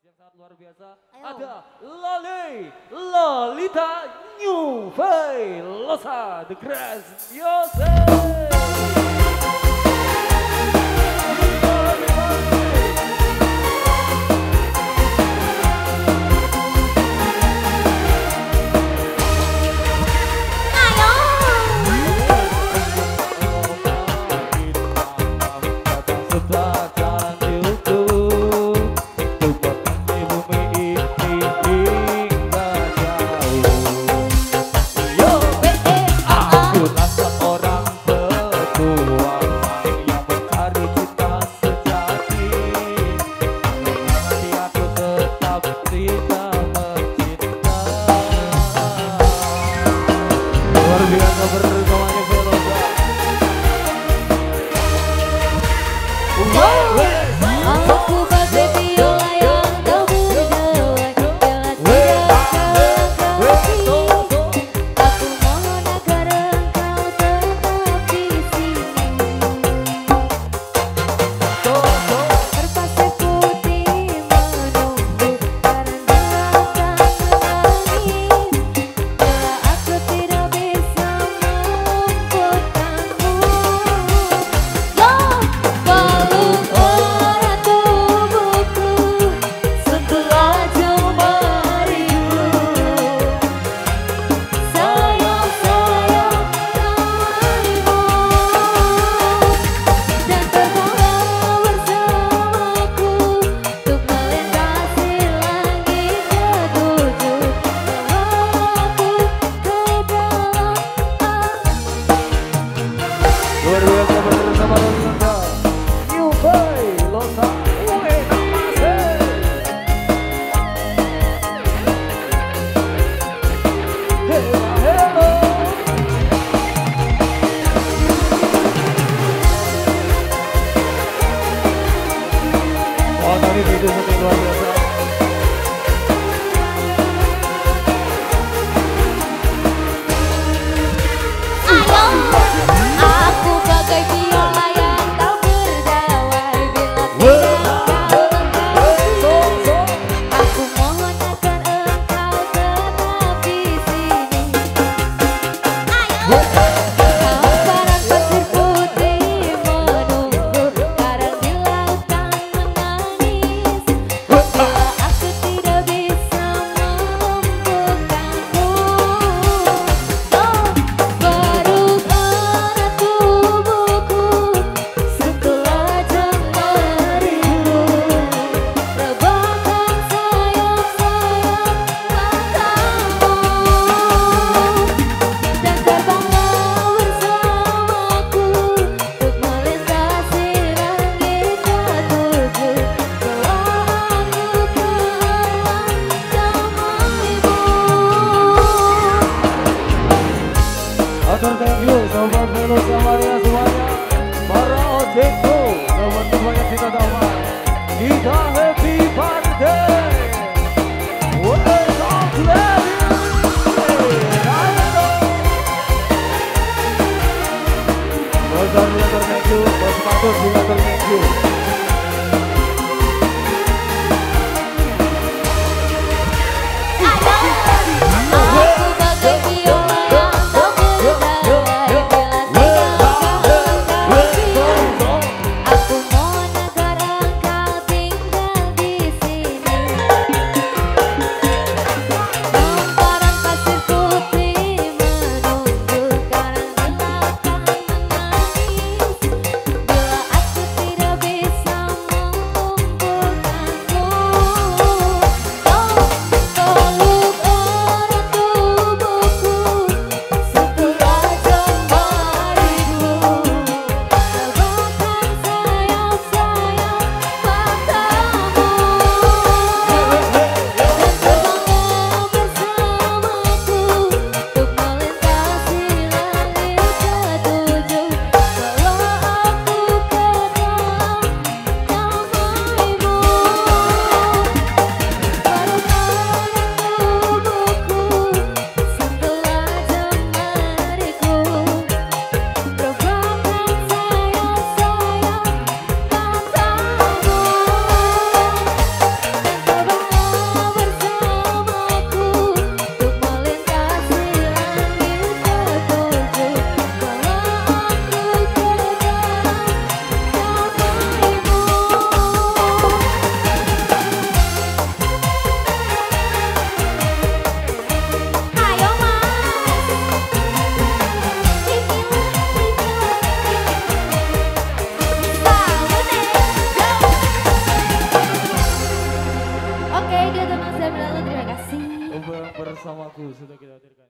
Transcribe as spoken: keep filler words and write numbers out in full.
yang sangat luar biasa. Ayo. Ada Lali, Lolita New Velosa, The Graciosa. Luar biasa bersama Lolita New Velosa. Oh, tadi video syuting luar biasa. Thank you, sobat Velosa Maria semuanya, para ojekku, teman-teman yang kita dapat, kita happy birthday, welcome to Bos thank you, Bos Patus juga thank you. Bila aku tidak bisa sudah kita hadirkan.